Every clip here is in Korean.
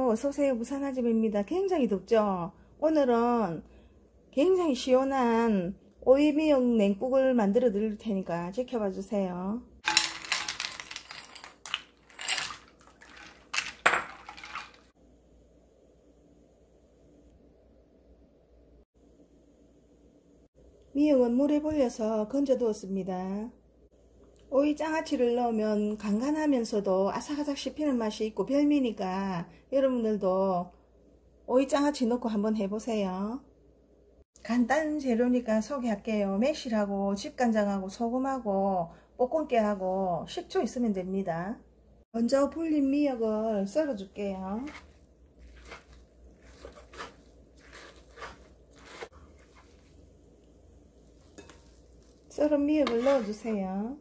안녕하세요. 어서오세요. 부산아줌입니다. 굉장히 덥죠? 오늘은 굉장히 시원한 오이미역 냉국을 만들어 드릴 테니까 지켜봐 주세요. 미역은 물에 불려서 건져 두었습니다. 오이 장아찌를 넣으면 간간하면서도 아삭아삭 씹히는 맛이 있고 별미니까 여러분들도 오이 장아찌 넣고 한번 해보세요. 간단한 재료니까 소개할게요. 매실하고 집간장하고 소금하고 볶음깨하고 식초 있으면 됩니다. 먼저 불린 미역을 썰어 줄게요. 썰은 미역을 넣어 주세요.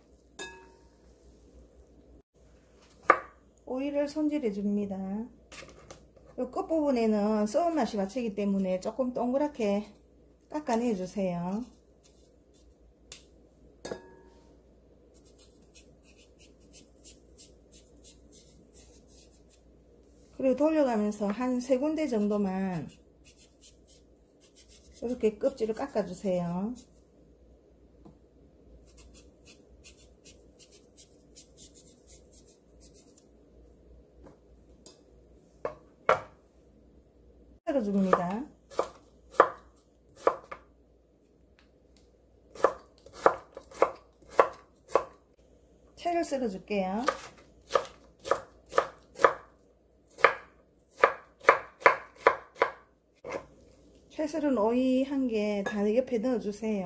오이를 손질해 줍니다. 이 끝부분에는 썩은 맛이 맞추기 때문에 조금 동그랗게 깎아내 주세요. 그리고 돌려가면서 한 3군데 정도만 이렇게 껍질을 깎아 주세요. 썰어줍니다. 채를 썰어줄게요. 채 썰은 오이 한 개 다 옆에 넣어주세요.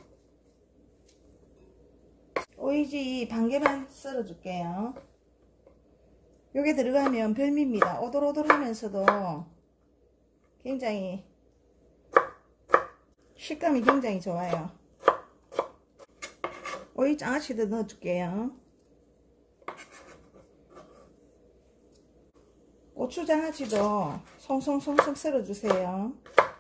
오이지 반 개만 썰어줄게요. 요게 들어가면 별미입니다. 오돌오돌하면서도 굉장히 식감이 굉장히 좋아요. 오이 장아찌도 넣어줄게요. 고추 장아찌도 송송송송 썰어주세요.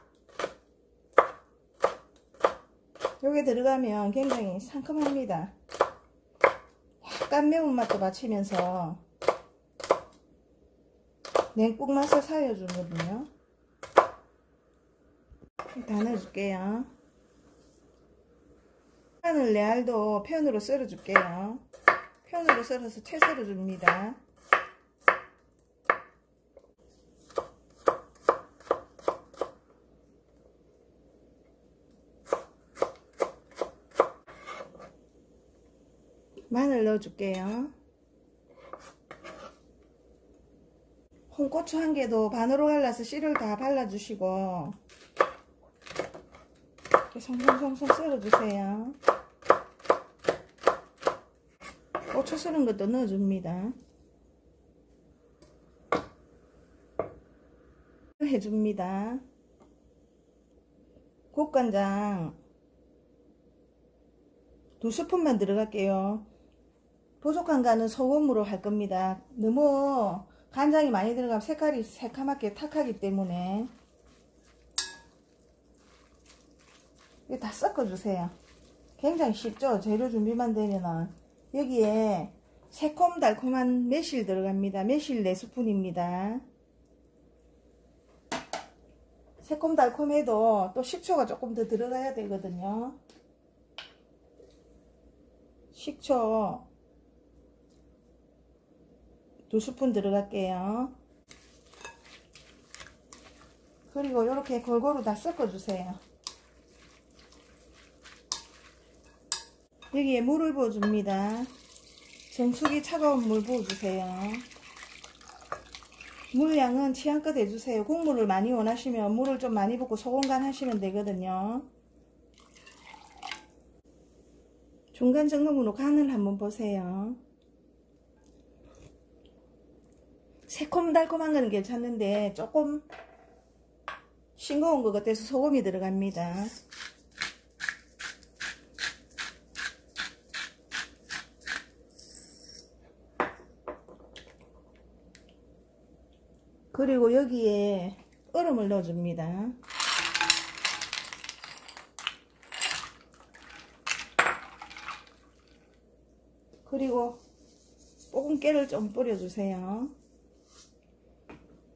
요게 들어가면 굉장히 상큼합니다. 약간 매운맛도 받치면서 냉국 맛을 살려주거든요. 다 넣어줄게요. 마늘 레알도 편으로 썰어줄게요. 편으로 썰어서 채 썰어줍니다. 마늘 넣어줄게요. 홍고추 한 개도 반으로 갈라서 씨를 다 발라주시고 이렇게 송송송송 썰어주세요. 고추 썰은 것도 넣어줍니다. 해줍니다. 국간장 2스푼만 들어갈게요. 부족한 간은 소금으로 할 겁니다. 너무 간장이 많이 들어가면 색깔이 새카맣게 탁하기 때문에 이거 다 섞어주세요. 굉장히 쉽죠? 재료 준비만 되면은. 여기에 새콤달콤한 매실 들어갑니다. 매실 4스푼입니다. 새콤달콤해도 또 식초가 조금 더 들어가야 되거든요. 식초 2스푼 들어갈게요. 그리고 이렇게 골고루 다 섞어주세요. 여기에 물을 부어줍니다. 정수기 차가운 물 부어주세요. 물량은 취향껏 해주세요. 국물을 많이 원하시면 물을 좀 많이 붓고 소금 간 하시면 되거든요. 중간 점검으로 간을 한번 보세요. 새콤달콤한 건 괜찮은데 조금 싱거운 것 같아서 소금이 들어갑니다. 그리고 여기에 얼음을 넣어줍니다. 그리고 볶음깨를 좀 뿌려주세요.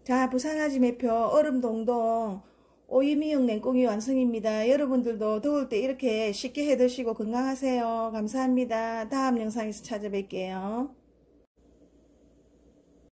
자, 부산아지 매표 얼음동동 오이미역 냉국이 완성입니다. 여러분들도 더울 때 이렇게 쉽게 해 드시고 건강하세요. 감사합니다. 다음 영상에서 찾아뵐게요.